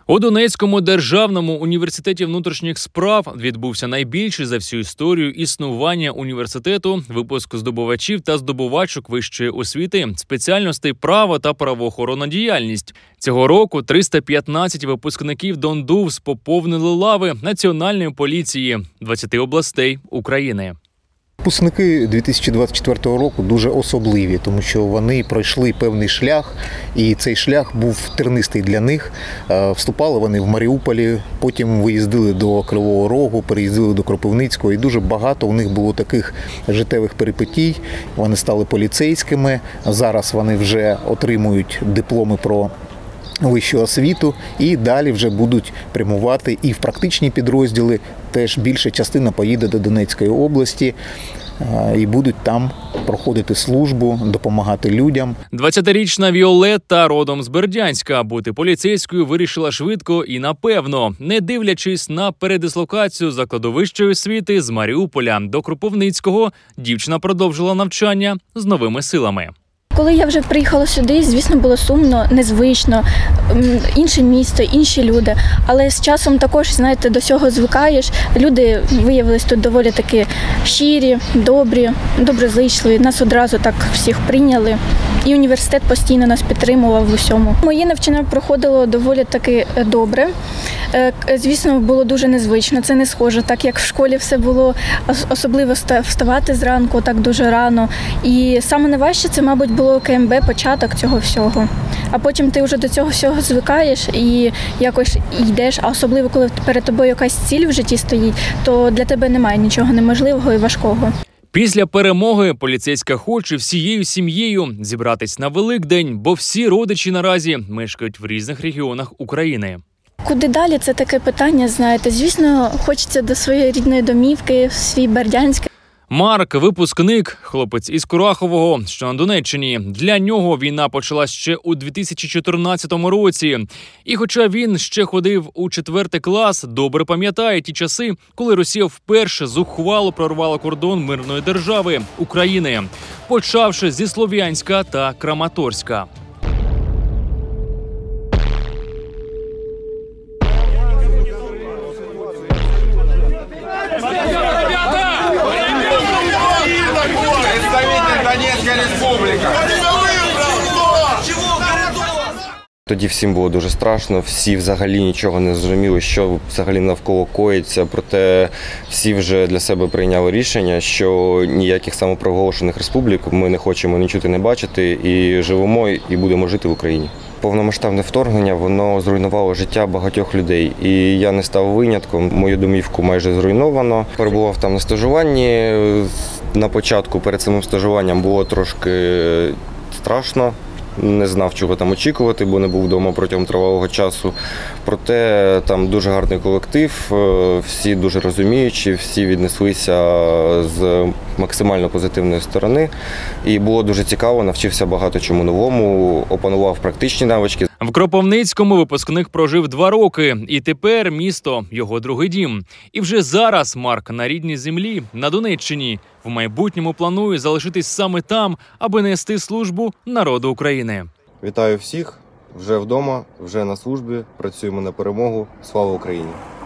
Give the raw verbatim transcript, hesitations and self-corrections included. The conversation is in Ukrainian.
У Донецькому державному університеті внутрішніх справ відбувся найбільший за всю історію існування університету випуск здобувачів та здобувачок вищої освіти, спеціальностей права та правоохоронна діяльність. Цього року триста п'ятнадцять випускників ДонДУВС поповнили лави Національної поліції двадцяти областей України. Випускники дві тисячі двадцять четвертого року дуже особливі, тому що вони пройшли певний шлях, і цей шлях був тернистий для них. Вступали вони в Маріуполі, потім виїздили до Кривого Рогу, переїздили до Кропивницького, і дуже багато у них було таких життєвих перипетій. Вони стали поліцейськими, зараз вони вже отримують дипломи про вищу освіту і далі вже будуть прямувати і в практичні підрозділи. Теж більша частина поїде до Донецької області і будуть там проходити службу, допомагати людям. двадцятирічна Віолетта родом з Бердянська. Бути поліцейською вирішила швидко і напевно, не дивлячись на передислокацію закладу вищої освіти з Маріуполя до Кропивницького, дівчина продовжила навчання з новими силами. Коли я вже приїхала сюди, звісно, було сумно, незвично, інше місто, інші люди. Але з часом також, знаєте, до цього звикаєш. Люди виявились тут доволі таки щирі, добрі, доброзичливі. Нас одразу так всіх прийняли. І університет постійно нас підтримував в усьому. Моє навчання проходило доволі таки добре. Звісно, було дуже незвично, це не схоже, так як в школі все було, особливо вставати зранку, так дуже рано. І саме найважче це, мабуть, було ка ем бе, початок цього всього. А потім ти вже до цього всього звикаєш і якось йдеш, а особливо, коли перед тобою якась ціль в житті стоїть, то для тебе немає нічого неможливого і важкого. Після перемоги поліцейська хоче всією сім'єю зібратись на Великдень, бо всі родичі наразі мешкають в різних регіонах України. Куди далі – це таке питання, знаєте. Звісно, хочеться до своєї рідної домівки, в свій Бердянськ. Марк – випускник, хлопець із Курахового, що на Донеччині. Для нього війна почалась ще у дві тисячі чотирнадцятому році. І хоча він ще ходив у четвертий клас, добре пам'ятає ті часи, коли Росія вперше зухвало прорвала кордон мирної держави – України, почавши зі Слов'янська та Краматорська. Тоді всім було дуже страшно, всі взагалі нічого не зрозуміли, що взагалі навколо коїться, проте всі вже для себе прийняли рішення, що ніяких самопроголошених республік ми не хочемо ні чути, ні бачити, і живемо, і будемо жити в Україні. Повномасштабне вторгнення, воно зруйнувало життя багатьох людей, і я не став винятком. Мою домівку майже зруйновано. Перебував там на стажуванні. На початку перед самим стажуванням було трошки страшно. Не знав, чого там очікувати, бо не був вдома протягом тривалого часу. Проте там дуже гарний колектив, всі дуже розуміючі, всі віднеслися з максимально позитивної сторони. І було дуже цікаво, навчився багато чому новому, опанував практичні навички. В Кропивницькому випускник прожив два роки, і тепер місто – його другий дім. І вже зараз Марк на рідній землі, на Донеччині. В майбутньому планує залишитись саме там, аби нести службу народу України. Вітаю всіх, вже вдома, вже на службі, працюємо на перемогу. Слава Україні!